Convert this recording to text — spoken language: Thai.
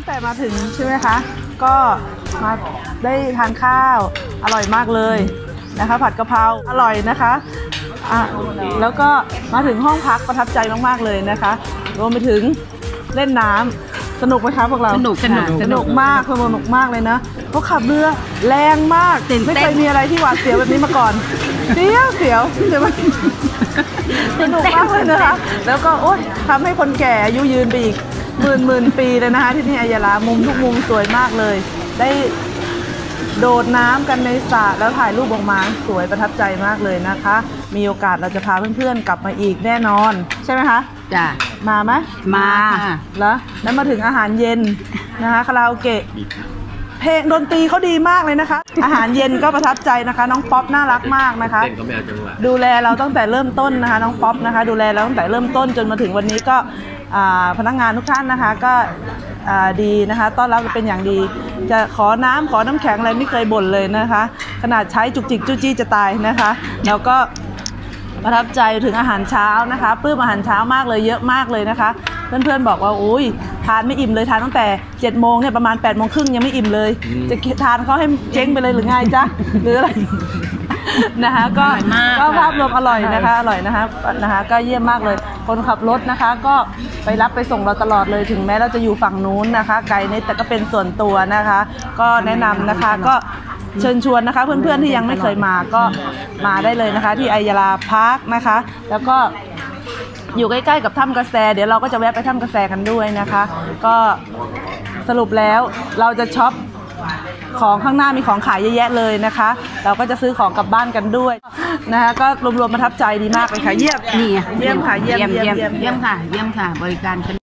แต่มาถึงใช่ไหมคะก็มาได้ทานข้าวอร่อยมากเลยนะคะผัดกะเพราอร่อยนะคะแล้วก็มาถึงห้องพักประทับใจมากๆเลยนะคะรวมไปถึงเล่นน้ำสนุกไหมคะพวกเราสนุกมากสนุกมากเลยนะเพราะขับเรือแรงมากไม่เคยมีอะไรที่หวาดเสียวแบบนี้มาก่อนเสียวใช่ไหมสนุกมากเลยนะคะแล้วก็โอ๊ยทำให้คนแก่อายุยืนไปอีกหมื่นปีเลยนะคะที่นี่อัยยาลามุมทุกมุมสวยมากเลยได้โดดน้ำกันในสระแล้วถ่ายรูปออกมาสวยประทับใจมากเลยนะคะมีโอกาสเราจะพาเพื่อนๆกลับมาอีกแน่นอนใช่ไหมคะจ้ะมาไหมมาแล้วมาถึงอาหารเย็นนะคะคาราโอเกะเพลงดนตรีเขาดีมากเลยนะคะอาหารเย็นก็ประทับใจนะคะน้องป๊อปน่ารักมากนะคะดูแลเราตั้งแต่เริ่มต้นนะคะน้องป๊อปนะคะดูแลเราตั้งแต่เริ่มต้นจนมาถึงวันนี้ก็พนักงานทุกท่านนะคะก็ดีนะคะต้อนรับเป็นอย่างดีจะขอน้ำแข็งอะไรไม่เคยบ่นเลยนะคะขนาดใช้จุกจิกจู้จี้จะตายนะคะแล้วก็ประทับใจถึงอาหารเช้านะคะปลื้มอาหารเช้ามากเลยเยอะมากเลยนะคะเพื่อนๆบอกว่าอุ้ยทานไม่อิ่มเลยทานตั้งแต่7 โมงเนี่ยประมาณ8 โมงครึ่งยังไม่อิ่มเลยจะทานเขาให้เจ๊งไปเลยหรือไงจ๊ะหรืออะไรนะคะก็ภาพรวมอร่อยนะคะก็เยี่ยมมากเลยคนขับรถนะคะก็ไปรับไปส่งเราตลอดเลยถึงแม้เราจะอยู่ฝั่งนู้นนะคะไกลนิดแต่ก็เป็นส่วนตัวนะคะก็แนะนำนะคะก็เชิญชวนนะคะเพื่อนๆที่ยังไม่เคยมาก็มาได้เลยนะคะที่อัยยาลาพาร์คนะคะแล้วก็อยู่ใกล้ๆกับถ้ำกระแสเดี๋ยวเราก็จะแวะไปถ้ำกระแสกันด้วยนะคะก็สรุปแล้วเราจะช็อปของข้างหน้ามีของขายเยอะแยะเลยนะคะเราก็จะซื้อของกลับบ้านกันด้วยนะคะก็รวมๆประทับใจดีมากเลยค่ะเยี่ยมค่ะบริการ